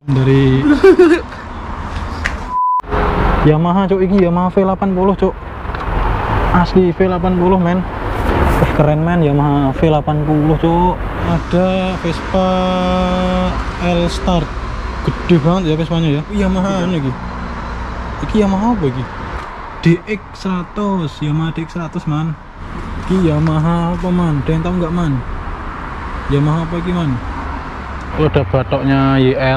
dari Yamaha cuk, iki Yamaha V80 cuk, asli V80 men. Keren men, Yamaha V80 cuk. Ada Vespa L Start, gede banget ya Vespanya ya. Yamaha ini iki Yamaha apa iki? DX100, Yamaha DX100 man. Iki Yamaha apa man? Ada yang tahu nggak man? Yamaha apa iki man? Oh, ada batoknya YL,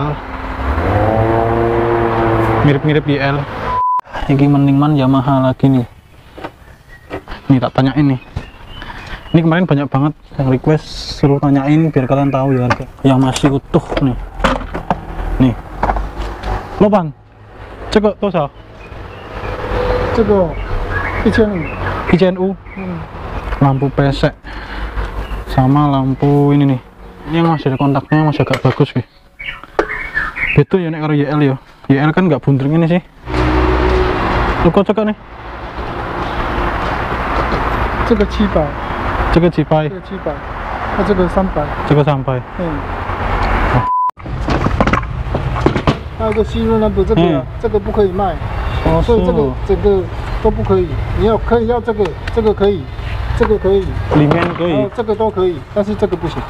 mirip-mirip YL. Ini mending man Yamaha lagi nih. Nih tak tanyain nih. Ini kemarin banyak banget yang request suruh tanyain biar kalian tahu ya harga. Yang masih utuh nih. Nih. Lopan. Cek toh sa? 这个1500 ICNU. Lampu pesek. Sama lampu ini nih. Ini yang masih ada kontaknya, masih agak bagus sih. Betul ya nek karo YL ya. YL kan nggak bundring ini sih. Lu kok cek nih? 这个700， 这个几拍？ 这个700，那这个300， 这个3拍。 还有个吸润那个这个，这个不可以卖， 哦， 所以这个整个都不可以。你可以要这个，这个可以，这个可以， 里面可以， 这个都可以，但是这个不行。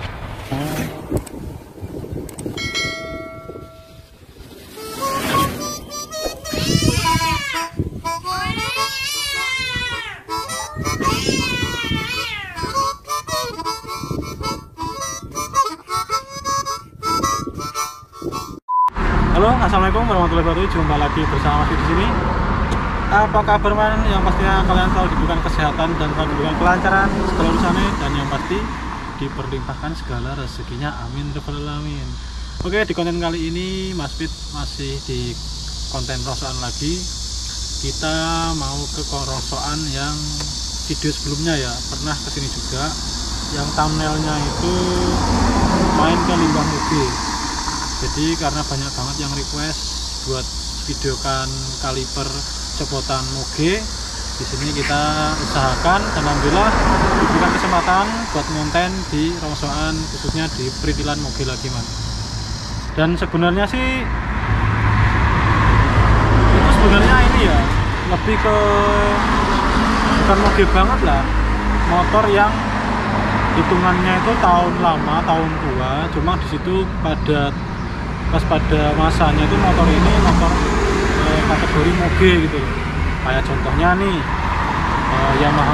Halo, assalamualaikum warahmatullahi wabarakatuh. Jumpa lagi bersama Mas di sini. Apa kabar man? Yang pastinya kalian selalu diberikan kesehatan dan selalu diberikan kelancaran segala urusannya, dan yang pasti diperlimpahkan segala rezekinya. Amin rabbal alamin. Oke, di konten kali ini Mas Fit masih di konten rosokan lagi. Kita mau ke rosokan yang video sebelumnya ya, pernah kesini juga. Yang thumbnailnya itu main ke limbah mobil. Jadi karena banyak banget yang request buat videokan kaliper copotan moge, di sini kita usahakan dan alhamdulillah diberikan kesempatan buat konten di rongsokan, khususnya di perikilan moge lagi man. Dan sebenarnya sih itu sebenarnya ini ya lebih ke bukan moge banget lah, motor yang hitungannya itu tahun lama, tahun tua, cuma di situ pada masanya itu motor ini motor kategori moge gitu loh. Kayak contohnya nih Yamaha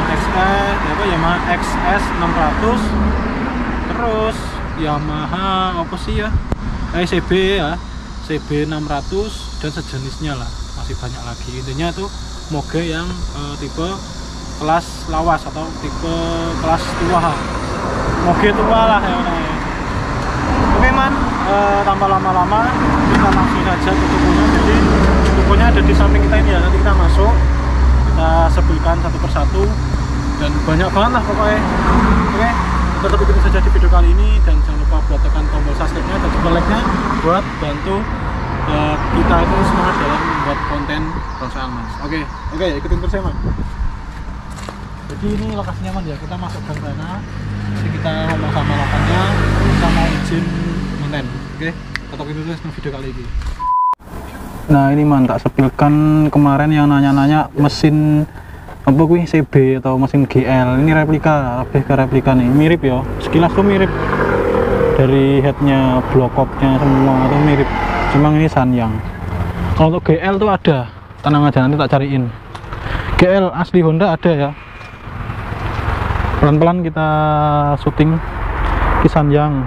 XS 600, terus Yamaha apa sih ya, CB ya, CB 600 dan sejenisnya lah, masih banyak lagi. Intinya itu moge yang tipe kelas lawas atau tipe kelas tua, moge tua lah ya. Oke man, tanpa lama-lama kita langsung saja ke tokonya. Jadi tokonya ada di samping kita ini ya, nanti kita masuk, kita sebutkan satu persatu dan banyak banget lah pokoknya. Oke, tetap ikuti saja di video kali ini dan jangan lupa buat tekan tombol subscribe-nya dan juga like-nya buat bantu kita itu semangat dalam membuat konten rongsokan mas. Oke, ikutin terus ya man. Jadi ini lokasinya man ya, kita masuk gang sana. Nanti kita ngomong sama lokannya, kita mau izin konten. Oke, tetap ikuti terus video kali ini. Nah ini man, tak sepilkan kemarin yang nanya-nanya mesin apa kuih CB atau mesin GL. Ini replika, lebih ke replika nih, mirip ya, sekilas tuh mirip dari headnya, blokopnya semua itu mirip, cuma ini Sanyang. Kalau untuk GL tuh ada, tenang aja nanti tak cariin. GL asli Honda ada ya. Pelan-pelan kita syuting di Sanyang.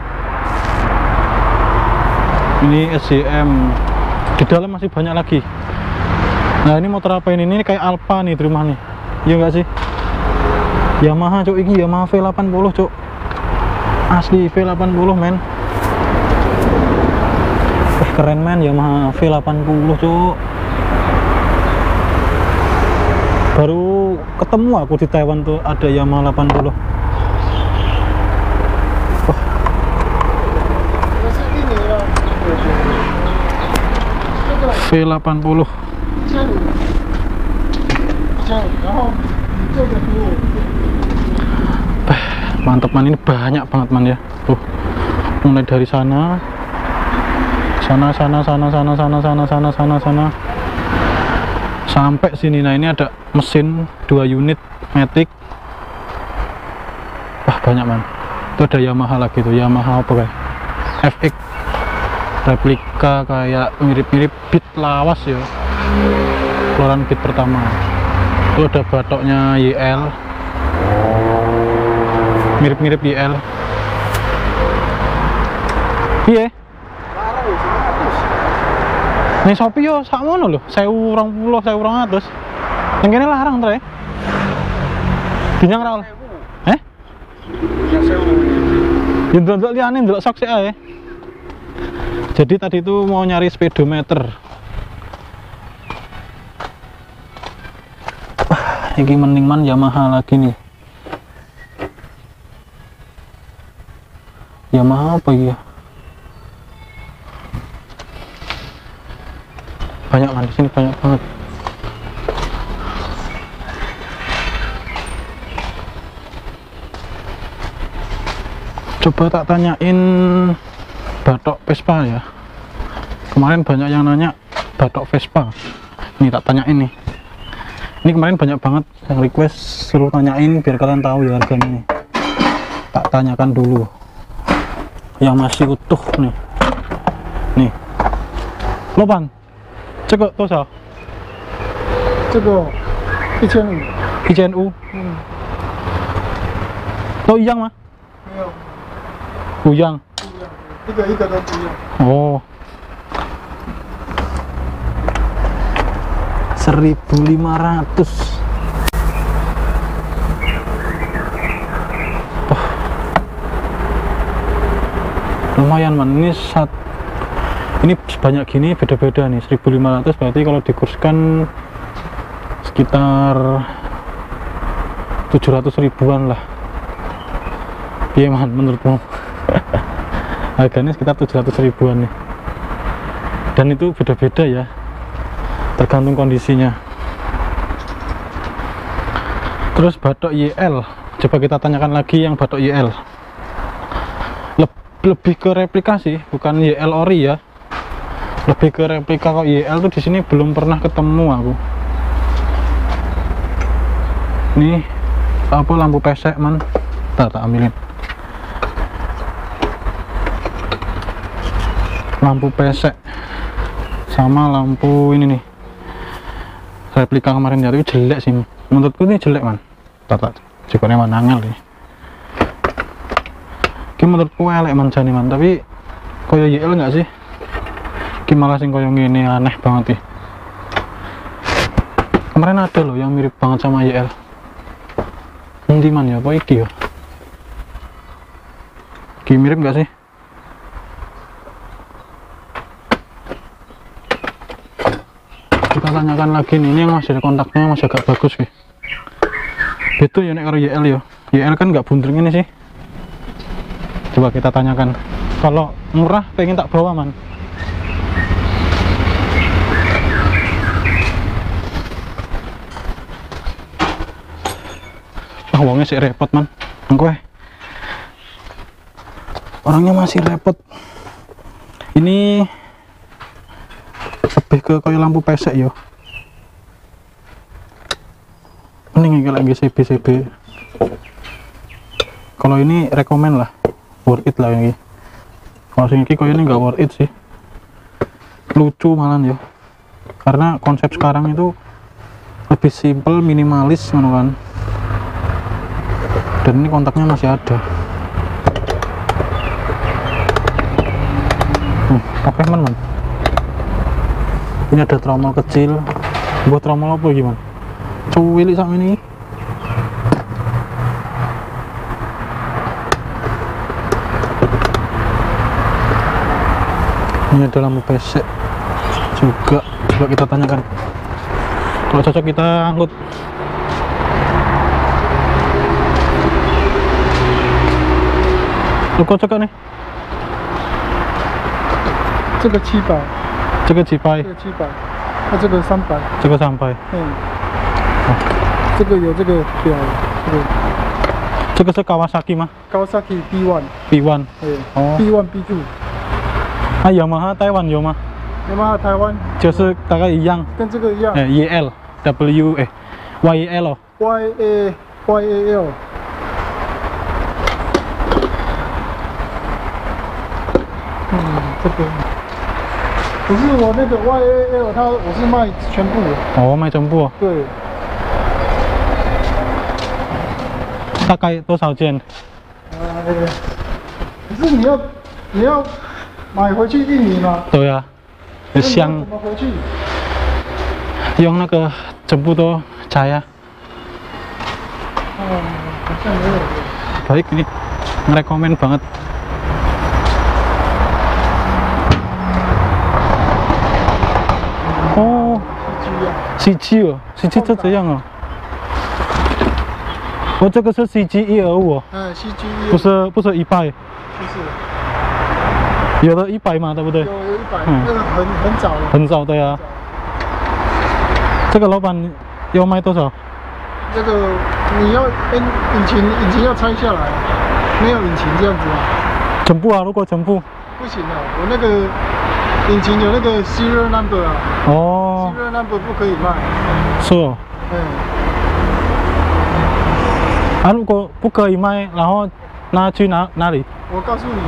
Ini SCM, di dalam masih banyak lagi. Nah ini motor apa ini? Ini kayak Alfa nih di rumah nih, iya enggak sih? Yamaha cuk, ini Yamaha V80 cuk, asli V80 men. Keren men, Yamaha V80 cuk. Baru ketemu aku di Taiwan tuh ada Yamaha 80. Wah. V80. Mantap man, ini banyak banget man ya. Mulai dari sana sana sampai sini. Nah ini ada mesin 2 unit Matic. Wah banyak man. Itu ada Yamaha lagi tuh, Yamaha apa kayak FX replika kayak mirip-mirip Beat lawas ya, keluaran Beat pertama. Itu ada batoknya YL, mirip-mirip YL. Iya nih Shopee yo sakmono lho, 1.020, 1.200. Yang kene larang tre. Dinyang ra oleh. Ya ndelok liyane, ndelok sok sik ae. Jadi tadi itu mau nyari speedometer. Ini mending man Yamaha lagi nih. Yamaha apa ya? Banyak man, di sini banyak banget. Coba tak tanyain batok Vespa ya. Kemarin banyak yang nanya batok Vespa. Ini tak tanyain nih. Ini kemarin banyak banget yang request suruh tanyain biar kalian tahu ya harganya nih. Tak tanyakan dulu. Yang masih utuh nih. Nih. Lopan. 这个多少？ 这个1500。 1500。都一样吗？ 没有， 不一样。 一个一个都不一样。 Oh. 1.500. Oh. Lumayan man, ini sebanyak gini beda-beda nih. 1.500 berarti kalau dikurskan sekitar 700 ribuan lah. Iya man menurutmu? Harganya sekitar 700 ribuan nih. Dan itu beda-beda ya, tergantung kondisinya. Terus batok YL, coba kita tanyakan lagi yang batok YL. Lebih ke replika sih, bukan YL ori ya. Lebih ke replika. Kok YL tuh di sini belum pernah ketemu aku. Nih apa lampu pesek man, tak ambilin. Lampu pesek sama lampu ini nih replika kemarin ya, tapi jelek sih menurutku. Ini jelek man, tak jikone man angel nih. Ini menurutku elek man jane man, tapi koyo YL nggak sih? Ini malah sing koyo ngene aneh banget sih. Kemarin ada loh yang mirip banget sama YL. Nanti man ya, apa iki ya? Iki mirip nggak sih? Kita tanyakan lagi nih, ini yang masih ada kontaknya, masih agak bagus sih. Itu ya nek karo YL ya. YL kan nggak bunting ini sih. Coba kita tanyakan. Kalau murah pengen tak bawa man. Ah uangnya sih repot man. Gue orangnya masih repot. Ini lebih ke kayak lampu pesek yo. Mending lagi CB. Kalau ini rekomen lah, worth it lah ini. Kalau sing iki koyo ini nggak worth it sih. Lucu malah yo. Karena konsep sekarang itu lebih simple, minimalis ngono kan. Dan ini kontaknya masih ada. Oke man. Ini ada tromol kecil. Buat tromol apa gimana? Cuwilik sama ini. Ini ada lampu pesek juga. Coba kita tanyakan. Kalau cocok kita angkut. Cocok nih. 这个700， 这个几百？ 这个700，那这个300， 这个300。 这个有这个表， 这个是 Kawasaki 吗？ Kawasaki B1， B1。 对， 哦。 B1 B2， 啊，Yamaha 台湾有吗？ Yamaha 台湾就是大概一样， 跟这个一样 ，EL W YAL。 YAL。这个不是我那个 YAL， 我是卖全部的。 哦，卖全部。 对。 大概多少件？ 可是你要买回去印尼吗？ 对啊，很香。 怎么回去？ 用那个全部都拆啊。 好像没有。 Baik ini ngerekomen banget. Oh, CG 哦，CG 就这样哦。哦，这个是 CG 125哦。 CG 不是100。 不是。 有的100嘛，对不对？ 有100，那个很早了。 很早的呀。这个老板要卖多少？ 这个你要引擎要拆下来，没有引擎这样子啊？ 全部啊，如果全部不行啊，我那个引擎有那个 serial number 啊。 哦。 serial number 不可以卖。 是哦。啊，如果不可以卖，然后拿去哪里？ 我告诉你。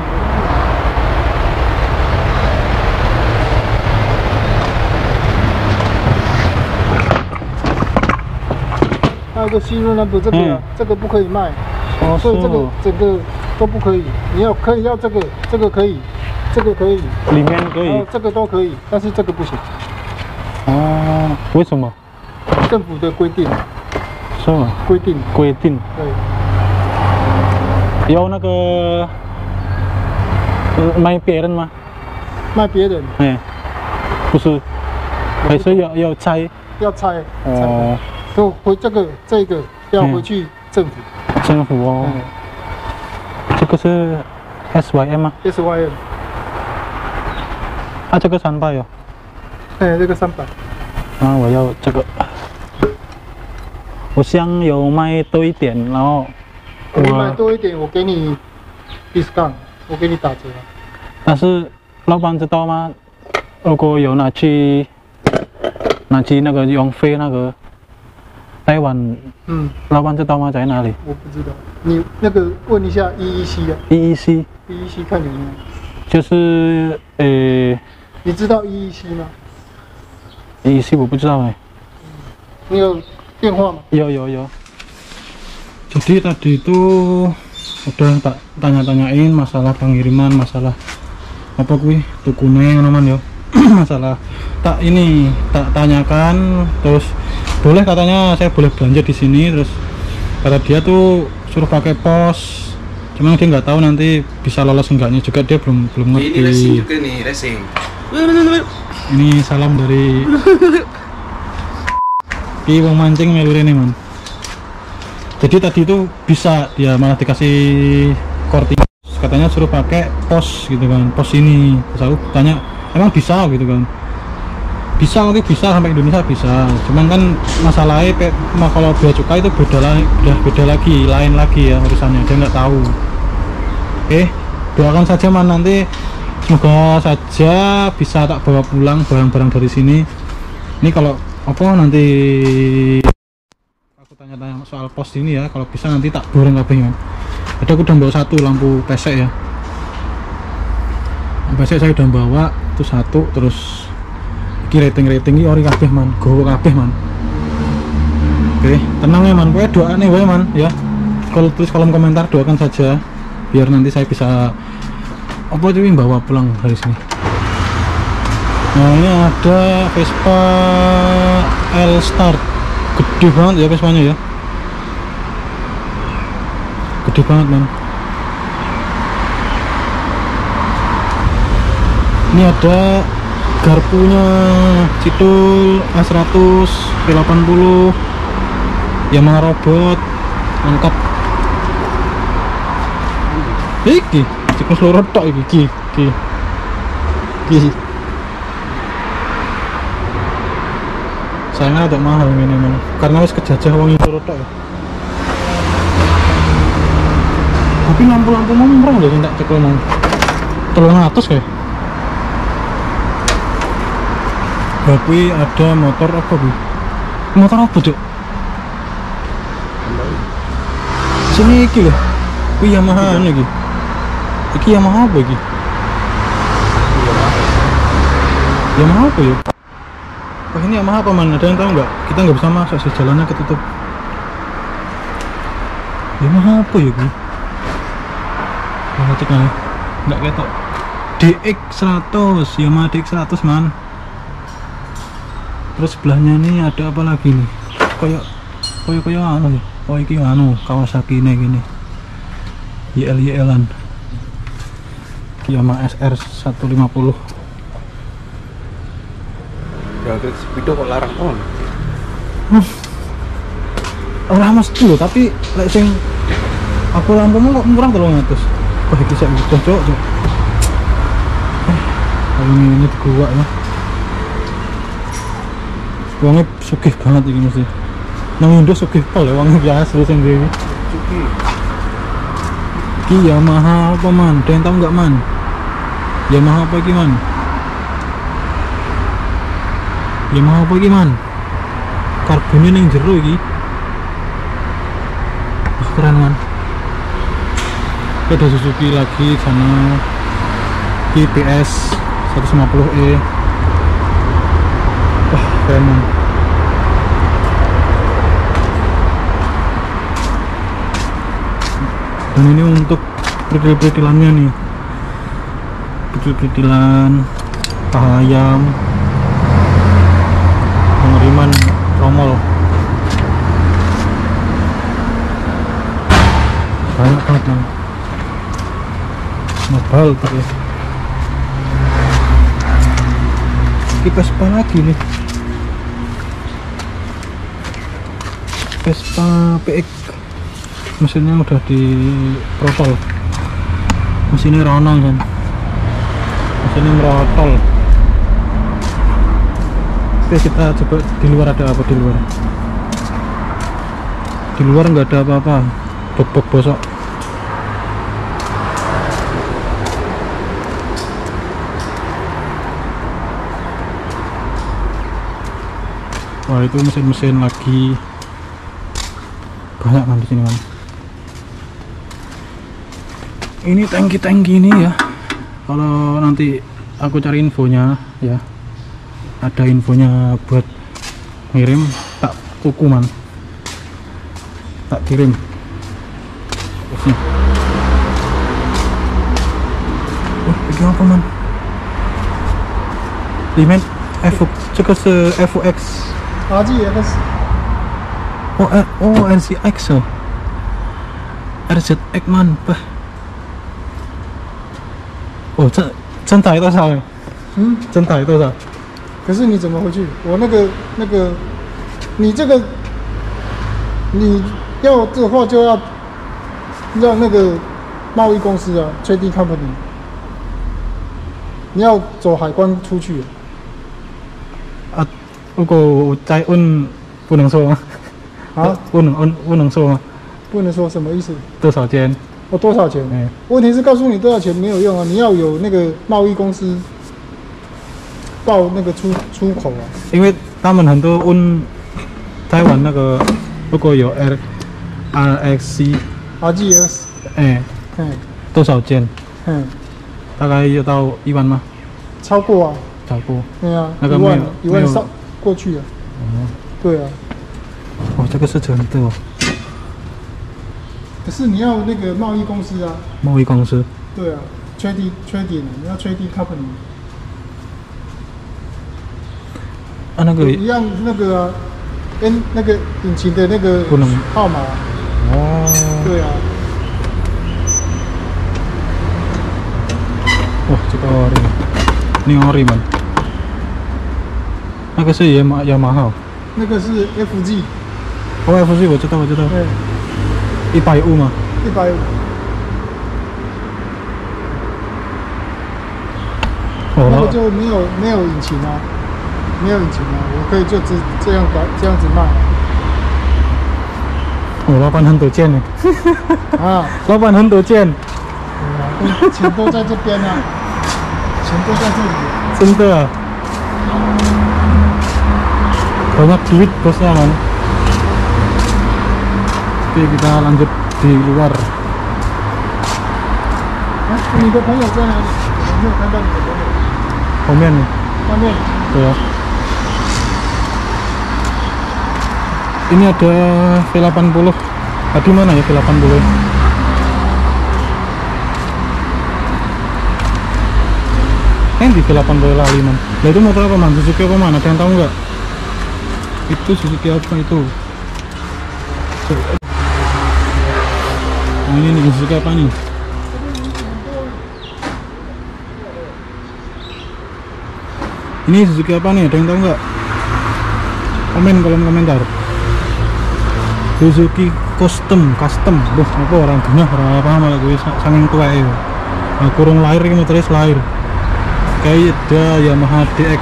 还有个 serial number 这个这个不可以卖。哦，所以这个整个都不可以。你要这个，这个可以，这个可以， 里面可以， 这个都可以，但是这个不行。 哦，为什么？ 政府的规定。 是吗？规定。 对。 有那个卖别人吗？ 卖别人？ 不是，还是要拆？ 要拆。 哦。 就回这个要回去政府。 政府哦。这个是 SYM 吗 ？SYM。 啊，这个300哦。 这个300。 那我要这个。我想有卖多一点，然后你买多一点，我给你 discount， 我给你打折。 但是老板知道吗？如果有拿去那个用飞那个台湾，老板知道吗？在哪里？ 我不知道，你那个问一下EEC 啊。 EEC 看你。 就是你知道 EEC 吗 ？EEC 我不知道哎。 你有电话吗？ 有。Jadi tadi itu udah tak tanya-tanyain masalah pengiriman, masalah apa kuih tukune ngono ya. Masalah tak tanyakan, terus boleh katanya saya boleh belanja di sini, terus kata dia tuh suruh pakai pos. Cuman dia nggak tahu nanti bisa lolos enggaknya juga, dia belum ngerti. Ini racing juga nih, racing. Ini salam dari Ki wong mancing melu rene, Man. Jadi tadi itu bisa dia malah dikasih korting, katanya suruh pakai pos gitu kan, pos ini. Terus aku tanya emang bisa gitu kan. Bisa, mungkin bisa sampai Indonesia bisa. Cuman kan masalahnya kalau bea cukai itu beda lagi, lain lagi ya urusannya, dia nggak tahu. Oke, doakan saja Man, nanti semoga saja bisa tak bawa pulang barang-barang dari sini. Ini kalau apa nanti aku tanya-tanya soal pos ini ya, kalau bisa nanti tak borong kabehnya. Jadi aku udah bawa satu lampu pesek ya. Lampu pesek saya udah bawa itu satu, terus iki rating ori kabeh Man, gowo kabeh Man. Oke, tenang ya Man, pokoknya doaane wae Man ya. Kalau tulis kolom komentar doakan saja biar nanti saya bisa apa itu bawa pulang dari sini. Nah, ini ada Vespa L Start, gede banget ya Vespanya ya, gede banget Man. Ini ada garpunya Citul A100 P80 Yamaha robot lengkap. Iki cikus loro tok iki. Sayangnya agak mahal ini memang, karena harus kejajah wong itu rotok ya. Tapi lampu-lampu murah loh, tak cekel mau 300 kayak. sebelah kuwi ada motor apa Bu? Motor apa Cuk? Sini iki lho. Kuwi Yamaha anu iki. Iki Yamaha apa iki? Yamaha apa ya? Wah ini Yamaha apa man? Ada yang tahu nggak? Kita nggak bisa masuk sih, jalannya ketutup. Yamaha apa ya ini? Wah cek nih, nggak ketok. DX100, Yamaha DX100 man. Terus sebelahnya ini ada apa lagi nih? Kayak anu nih. Oh iki anu Kawasaki nih gini. YL-an. Yamaha SR 150. Ya sepeda kok larang on. Ora mesti lho, tapi lek sing aku lampumu kok kurang 300. Wah iki sak cocok. Ini gua ya. Wongnya sugih banget iki mesti. Nang Indo sugih pol ya wong biasa sing dhewe. Cuki. Iki Yamaha apa man? Ada yang tahu nggak man? Yamaha apa iki man? Yamaha apa iki man? Karbonnya ning jero iki. Wah, keren man. Ada Suzuki lagi sana. PS 150e. Wah, keren man. Dan ini untuk peritil-peritilannya nih, peritil-peritilan, paha ayam, pengiriman tromol, banyak banget man. Mobile tuh ya. Ini Vespa lagi nih, Vespa PX. Mesinnya udah di protol, mesinnya ronang kan, mesinnya merotol. Oke kita coba di luar ada apa di luar. Di luar nggak ada apa-apa, bok-bok bosok. Wah itu mesin-mesin lagi banyak kan di sini kan. Ini tangki-tangki ini ya. Kalau nanti aku cari infonya ya, ada infonya buat ngirim, tak tuku man, tak kirim. Terus ini apa man? Limen F, cek se FX. RGX. Oh RCX oh. RZX man, bah. 哦，真台多少？真台多少？ 可是你怎么回去？我那个，你这个，你要这话就要让那个贸易公司啊 ，Trading Company， 你要走海关出去。 啊，如果我再问，不能说吗？ 啊？ 不能说吗？ 不能说什么意思？ 多少钱？ 哦，多少钱？问题是告诉你多少钱没有用啊，你要有那个贸易公司报那个出口啊。 因为他们很多问台湾那个，如果有 RXC， 多少钱？大概要到1万吗？ 超过啊。 超过。 对啊， 那个 1万上过去了。对啊。 哇，这个是真的哦。 可是你要那个贸易公司啊。 贸易公司。 对啊 ，trading， 你要 trading company。 啊，那个一样那个啊，跟那个引擎的那个号码。 哦。 对啊。 哇，这个ori， ini ori man。那个是Yamaha。 那个是 FG。 哦 ，FG 我知道。对。150吗 ？150。 哦， 那个就没有引擎啊，没有引擎啊，我可以就这样子卖。 哦，老板很多件呢。 啊， 老板很多件。 钱都在这边啊，钱都在这里。 真的啊。 banyak duit bosnya man. Oke, kita lanjut di luar. 你的朋友在哪里？我没有看到你的朋友。 komen nih 外面。 ya. Ini ada V80. Tadi mana ya V80? Di V80 lali man. Nah itu motor apa man? Suzuki apa man? Ada yang tahu nggak? Itu Suzuki apa itu? Nah ini nih Suzuki apa nih? Ini Suzuki apa nih? Ada yang tahu nggak? Komen kolom komentar. Suzuki custom. Duh, apa orang genah ora paham malah gue saking tua ya. Nah, kurang lahir iki motornya lahir. Kayak ada Yamaha DX.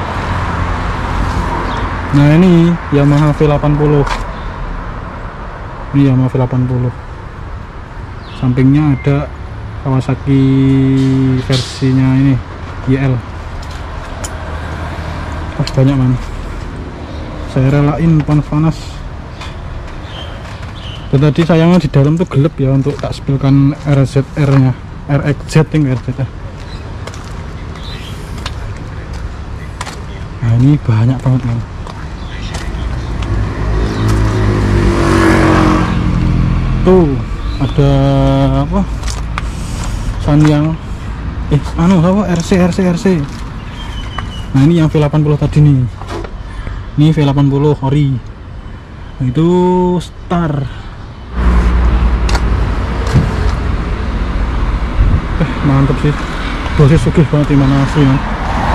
Nah, ini Yamaha V80. Ini Yamaha V80. Sampingnya ada Kawasaki versinya ini YL. Wah, banyak man. Saya relain panas. Dan tadi sayangnya di dalam tuh gelap ya untuk tak spillkan RZR nya, RXZ yang RZR. Nah ini banyak banget man. Tuh ada apa? Sanyang apa RC. Nah ini yang V80 tadi nih. Ini V80 ori. Nah, itu Star. Mantap sih. Bosnya sugih banget di mana asli ya.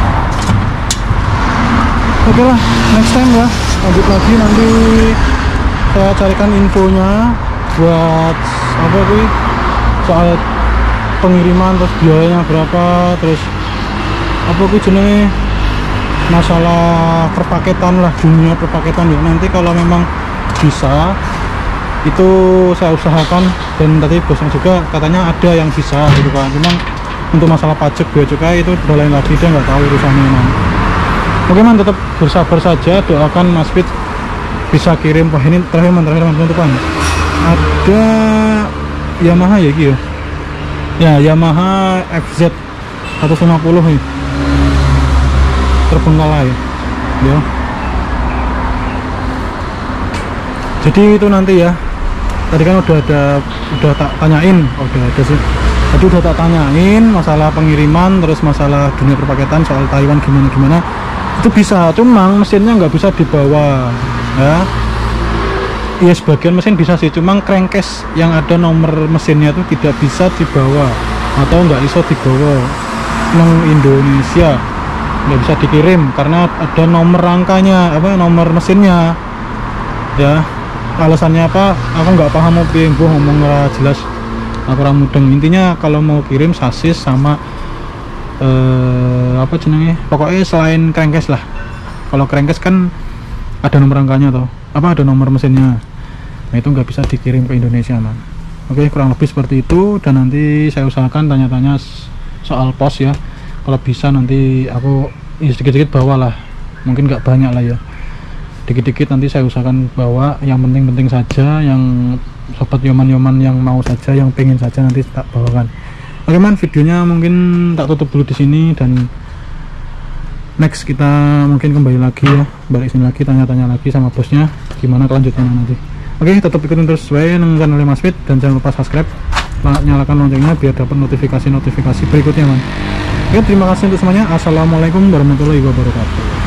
Oke lah, next time ya. Lanjut lagi nanti saya carikan infonya buat apa sih soal pengiriman, terus biayanya berapa, terus apa sih jenenge masalah perpaketan lah, dunia perpaketan ya. Nanti kalau memang bisa itu saya usahakan, dan tadi bosnya juga katanya ada yang bisa gitu kan. Cuman untuk masalah pajak bea cukai itu udah lain lagi, dia nggak tahu urusannya man. Oke man, tetap bersabar saja, doakan Mas Fit bisa kirim. Wah ini terakhir penutupan ada Yamaha ya gitu ya, Yamaha FZ 150 nih terbengkalai ya. Jadi itu nanti ya, tadi kan udah tak tanyain, udah ada sih tadi udah tak tanyain masalah pengiriman, terus masalah dunia perpaketan, soal Taiwan gimana itu bisa, cuma mesinnya nggak bisa dibawa ya. Iya sebagian mesin bisa sih, cuma crankcase yang ada nomor mesinnya itu tidak bisa dibawa atau nggak bisa dibawa nang Indonesia, nggak bisa dikirim karena ada nomor rangkanya, apa nomor mesinnya ya. Alasannya apa aku nggak paham, mau ngomong nggak jelas, kurang mudeng. Intinya kalau mau kirim sasis sama apa jenenge, pokoknya selain crankcase lah. Kalau crankcase kan ada nomor rangkanya atau apa, ada nomor mesinnya. Nah itu nggak bisa dikirim ke Indonesia man. Oke, kurang lebih seperti itu. Dan nanti saya usahakan tanya-tanya soal pos ya, kalau bisa nanti aku sedikit-sedikit bawa lah, mungkin nggak banyak lah ya, dikit-dikit nanti saya usahakan bawa. Yang penting-penting saja, yang sobat yoman-yoman yang mau saja, yang pengen saja nanti tak bawakan. Oke man, videonya mungkin tak tutup dulu di sini, dan next kita mungkin kembali lagi ya, balik sini lagi, tanya-tanya lagi sama bosnya gimana kelanjutannya nanti. Oke, tetap ikutin terus dengan channel Mas Fit, dan jangan lupa subscribe, nyalakan loncengnya biar dapat notifikasi berikutnya man. Oke, terima kasih untuk semuanya. Assalamualaikum warahmatullahi wabarakatuh.